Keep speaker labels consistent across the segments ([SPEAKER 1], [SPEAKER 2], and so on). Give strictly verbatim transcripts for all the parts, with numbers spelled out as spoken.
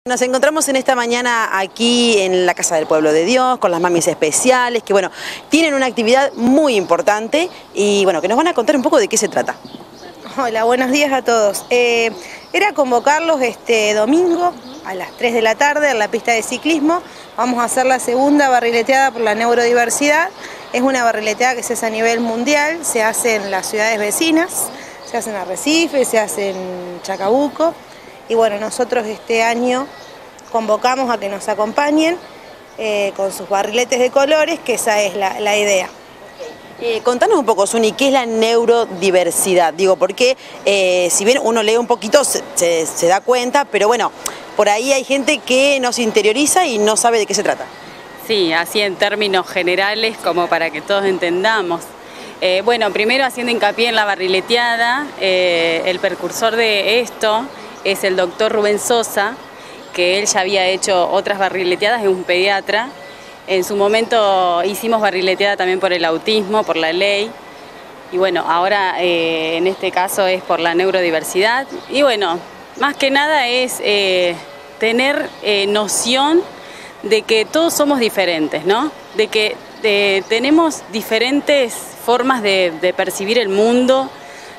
[SPEAKER 1] Nos encontramos en esta mañana aquí en la Casa del Pueblo de Dios con las mamis especiales que bueno, tienen una actividad muy importante y bueno, que nos van a contar un poco de qué se trata.
[SPEAKER 2] Hola, buenos días a todos. Eh, era convocarlos este domingo a las tres de la tarde en la pista de ciclismo. Vamos a hacer la segunda barrileteada por la neurodiversidad. Es una barrileteada que se hace a nivel mundial, se hace en las ciudades vecinas, se hace en Arrecife, se hace en Chacabuco. Y bueno, nosotros este año convocamos a que nos acompañen eh, con sus barriletes de colores, que esa es la, la idea.
[SPEAKER 1] Eh, contanos un poco, Suni, ¿qué es la neurodiversidad? Digo, porque eh, si bien uno lee un poquito se, se, se da cuenta, pero bueno, por ahí hay gente que no se interioriza y no sabe de qué se trata.
[SPEAKER 3] Sí, así en términos generales, como para que todos entendamos. Eh, bueno, primero haciendo hincapié en la barrileteada, eh, el precursor de esto es el doctor Rubén Sosa, que él ya había hecho otras barrileteadas, es un pediatra. En su momento hicimos barrileteada también por el autismo, por la ley. Y bueno, ahora eh, en este caso es por la neurodiversidad. Y bueno, más que nada es eh, tener eh, noción de que todos somos diferentes, ¿no? De que de, tenemos diferentes formas de, de percibir el mundo,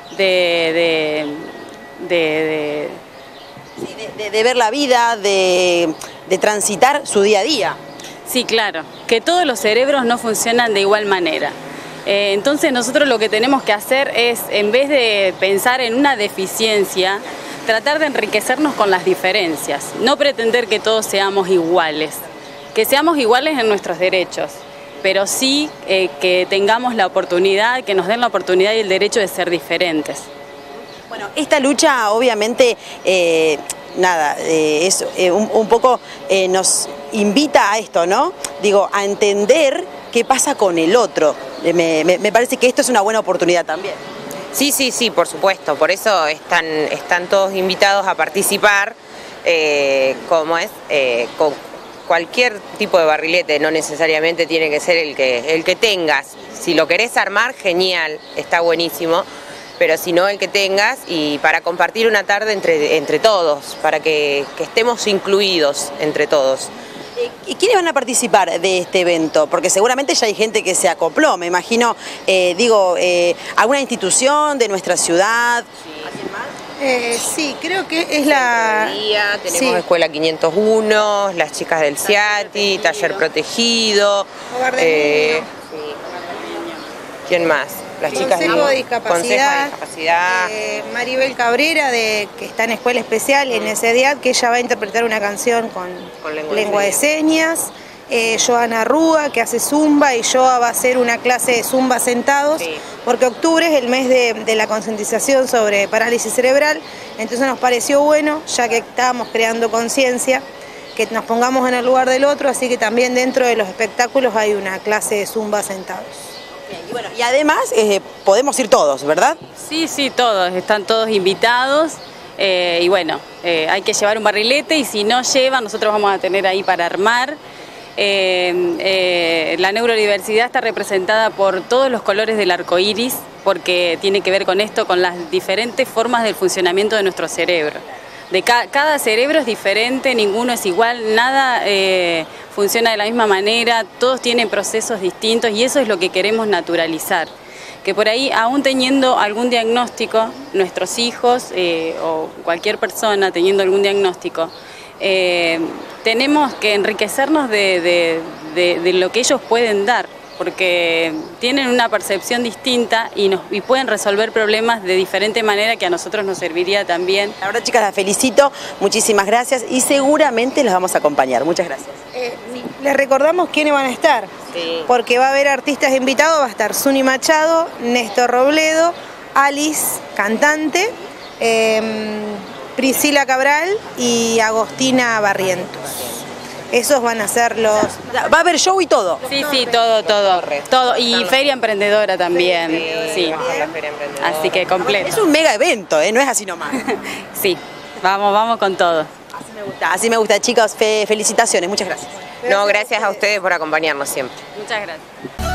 [SPEAKER 3] de... de, de, de
[SPEAKER 1] Sí, de, de, de ver la vida, de, de transitar su día a día.
[SPEAKER 3] Sí, claro, que todos los cerebros no funcionan de igual manera. Eh, entonces nosotros lo que tenemos que hacer es, en vez de pensar en una deficiencia, tratar de enriquecernos con las diferencias, no pretender que todos seamos iguales, que seamos iguales en nuestros derechos, pero sí eh, que tengamos la oportunidad, que nos den la oportunidad y el derecho de ser diferentes.
[SPEAKER 1] Bueno, esta lucha obviamente, eh, nada, eh, es eh, un, un poco eh, nos invita a esto, ¿no? Digo, a entender qué pasa con el otro. Eh, me, me, me parece que esto es una buena oportunidad también.
[SPEAKER 4] Sí, sí, sí, por supuesto, por eso están, están todos invitados a participar, eh, como es, eh, con cualquier tipo de barrilete, no necesariamente tiene que ser el que, el que tengas. Si lo querés armar, genial, está buenísimo. Pero si no el que tengas, y para compartir una tarde entre, entre todos, para que, que estemos incluidos entre todos.
[SPEAKER 1] ¿Y quiénes van a participar de este evento? Porque seguramente ya hay gente que se acopló, me imagino, eh, digo, eh, alguna institución de nuestra ciudad. ¿Alguien más?
[SPEAKER 2] Eh, sí, creo que es la...
[SPEAKER 4] Día, tenemos
[SPEAKER 2] sí.
[SPEAKER 4] Escuela quinientos uno, las chicas del CIATI, Taller Protegido.
[SPEAKER 2] Hogar de
[SPEAKER 4] eh, sí. ¿Quién más? Las chicas
[SPEAKER 2] Consejo de Discapacidad,
[SPEAKER 4] Consejo de Discapacidad.
[SPEAKER 2] Eh, Maribel Cabrera, de, que está en Escuela Especial, en ese día, que ella va a interpretar una canción con,
[SPEAKER 4] con lengua,
[SPEAKER 2] lengua
[SPEAKER 4] de
[SPEAKER 2] de señas. Eh, Joana Rúa, que hace zumba, y Joa va a hacer una clase de zumba sentados, sí. Porque octubre es el mes de, de la concientización sobre parálisis cerebral, entonces nos pareció bueno, ya que estábamos creando conciencia, que nos pongamos en el lugar del otro, así que también dentro de los espectáculos hay una clase de zumba sentados.
[SPEAKER 1] Y, bueno, y además eh, podemos ir todos, ¿verdad?
[SPEAKER 3] Sí, sí, todos, están todos invitados eh, y bueno, eh, hay que llevar un barrilete y si no llevan, nosotros vamos a tener ahí para armar. Eh, eh, la neurodiversidad está representada por todos los colores del arco iris porque tiene que ver con esto, con las diferentes formas del funcionamiento de nuestro cerebro. De ca cada cerebro es diferente, ninguno es igual, nada eh, funciona de la misma manera, todos tienen procesos distintos y eso es lo que queremos naturalizar. Que por ahí, aún teniendo algún diagnóstico, nuestros hijos eh, o cualquier persona teniendo algún diagnóstico, eh, tenemos que enriquecernos de, de, de, de lo que ellos pueden dar, porque tienen una percepción distinta y, nos, y pueden resolver problemas de diferente manera que a nosotros nos serviría también.
[SPEAKER 1] La verdad, chicas, las felicito, muchísimas gracias y seguramente los vamos a acompañar. Muchas gracias.
[SPEAKER 2] Eh, les recordamos quiénes van a estar, sí. Porque va a haber artistas invitados, va a estar Suni Machado, Néstor Robledo, Alice, cantante, eh, Priscila Cabral y Agostina Barrientos. Esos van a ser los...
[SPEAKER 1] ¿Va a haber show y todo?
[SPEAKER 3] Sí, sí, todo, todo. todo. Y feria emprendedora también. Sí, sí. Así que completo.
[SPEAKER 1] Es un mega evento, ¿eh? No es así nomás.
[SPEAKER 3] Sí, vamos, vamos con todo.
[SPEAKER 1] Así me gusta, así me gusta, chicos. Fe felicitaciones, muchas gracias.
[SPEAKER 4] No, gracias a ustedes por acompañarnos siempre.
[SPEAKER 3] Muchas gracias.